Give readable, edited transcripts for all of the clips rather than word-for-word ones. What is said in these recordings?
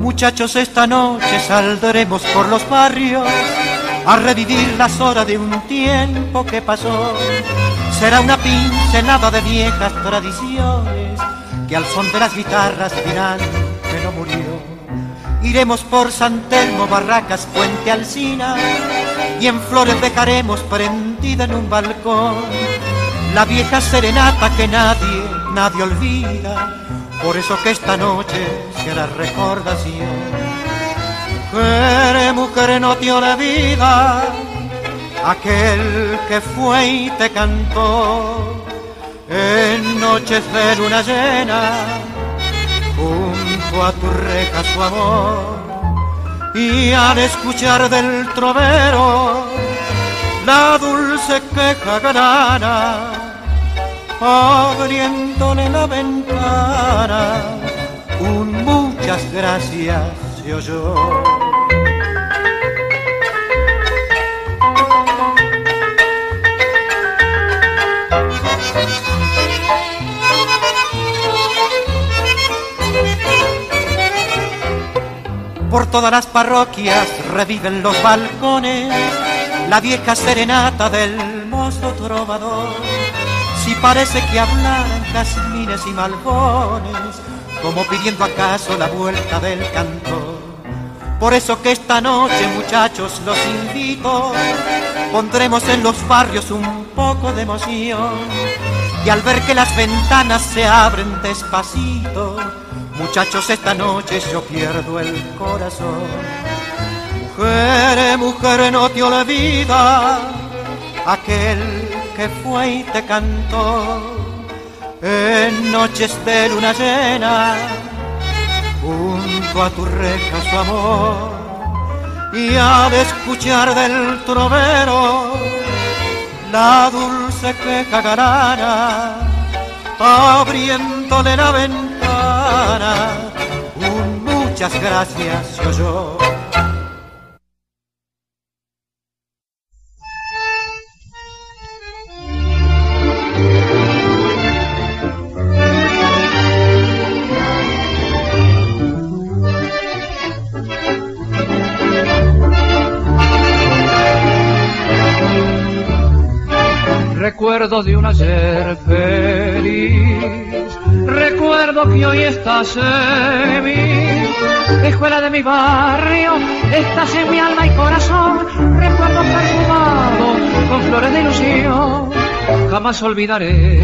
Muchachos, esta noche saldremos por los barrios a revivir las horas de un tiempo que pasó. Será una pincelada de viejas tradiciones que al son de las guitarras dirán que no murió. Iremos por San Telmo, Barracas, Puente Alsina, y en flores dejaremos prendida en un balcón la vieja serenata que nadie olvida. Por eso que esta noche será recordación. Mujer, no te olvida aquel que fue y te cantó en noches de luna llena, junto a tu reja su amor. Y al escuchar del trovero la dulce queja grana, abriéndole la ventana, un muchas gracias se oyó. Por todas las parroquias reviven los balcones la vieja serenata del mozo trovador. Si parece que hablaran jazmines y malbones, como pidiendo acaso la vuelta del cantor. Por eso que esta noche, muchachos, los invito, pondremos en los barrios un poco de emoción. Y al ver que las ventanas se abren despacito, muchachos, esta noche yo pierdo el corazón. Mujer, no te olvida aquel que fue y te cantó en noches de luna llena, junto a tu reja su amor. Y al escuchar del trovero la dulce queja grana, abriéndole la ventana, un muchas gracias se oyó. Recuerdo de un ayer feliz, recuerdo que hoy estás en mi escuela de mi barrio, estás en mi alma y corazón. Recuerdo perfumado con flores de ilusión, jamás olvidaré,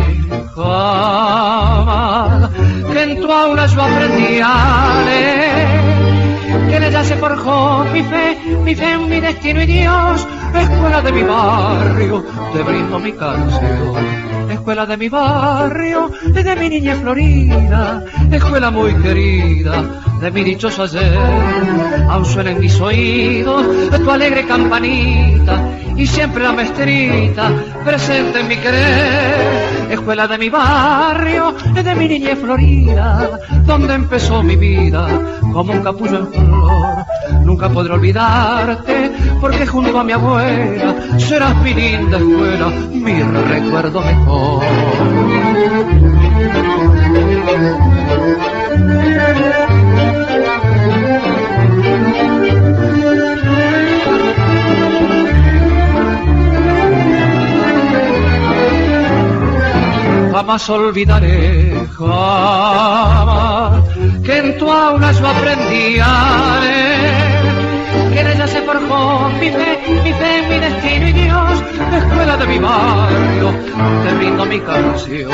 jamás, que en tu aula yo aprendí a leer, que en ella se forjó mi fe en mi destino y Dios. Escuela de mi barrio, te brindo mi canción. Escuela de mi barrio, de mi niña florida. Escuela muy querida, de mi dichoso ayer. Aún suena en mis oídos tu alegre campanita, y siempre la maestrita presente en mi querer. Escuela de mi barrio, de mi niña florida, donde empezó mi vida como un capullo en flor. Nunca podré olvidarte, porque junto a mi abuela serás mi linda escuela, mi recuerdo mejor. Jamás olvidaré, jamás, que en tu aula yo aprendí a leer, que en ella se forjó mi fe, mi destino y Dios. Escuela de mi barrio, te brindo mi canción.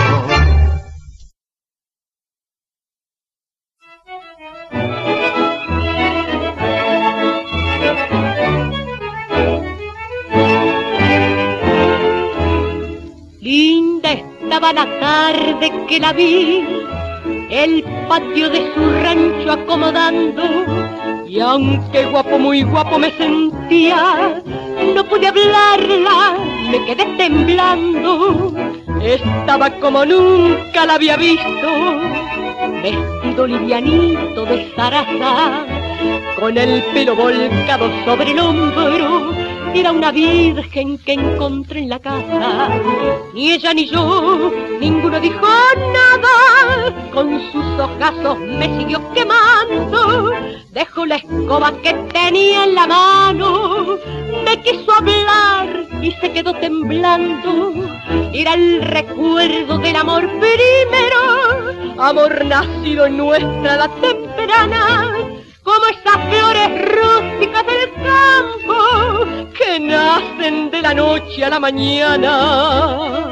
Linda estaba la tarde que la vi, el patio de su rancho acomodando, y aunque guapo, muy guapo me sentía, no pude hablarla, me quedé temblando. Estaba como nunca la había visto, vestido livianito de zaraza, con el pelo volcado sobre el hombro. Era una virgen que encontré en la casa. Ni ella ni yo, ninguno dijo nada. Con sus ojazos me siguió quemando. dejó la escoba que tenía en la mano, me quiso hablar y se quedó temblando. Era el recuerdo del amor primero, amor nacido en nuestra edad temprana, como esas flores rústicas del campo que nacen de la noche a la mañana.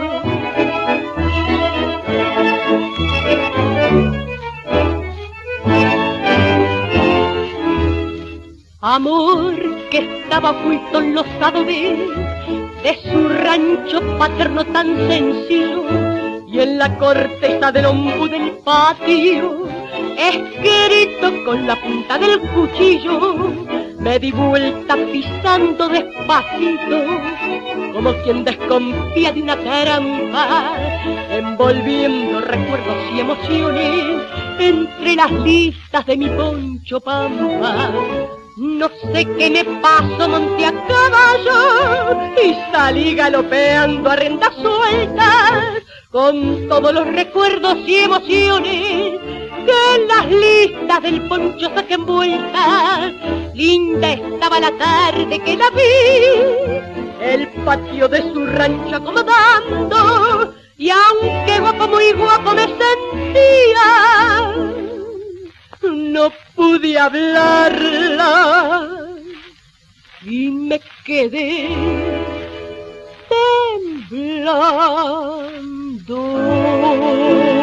Amor que estaba oculto en los adobes de su rancho paterno tan sencillo, y en la corteza del ombú del patio, escrito con la punta del cuchillo, me di vuelta pisando despacito, como quien desconfía de una trampa, envolviendo recuerdos y emociones entre las listas de mi poncho pampa. No sé qué me pasó, monté a caballo y salí galopeando a rienda suelta, con todos los recuerdos y emociones que en las listas del poncho saqué envueltas. Linda estaba la tarde que la vi, el patio de su rancho acomodando, y aunque guapo, muy guapo me sentía, no pude hablarla y me quedé temblando.